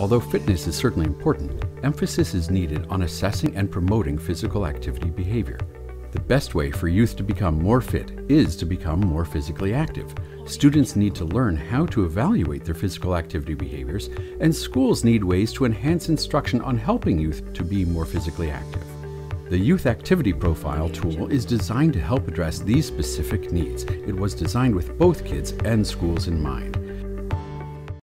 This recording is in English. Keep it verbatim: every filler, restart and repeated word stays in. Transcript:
Although fitness is certainly important, emphasis is needed on assessing and promoting physical activity behavior. The best way for youth to become more fit is to become more physically active. Students need to learn how to evaluate their physical activity behaviors, and schools need ways to enhance instruction on helping youth to be more physically active. The Youth Activity Profile tool is designed to help address these specific needs. It was designed with both kids and schools in mind.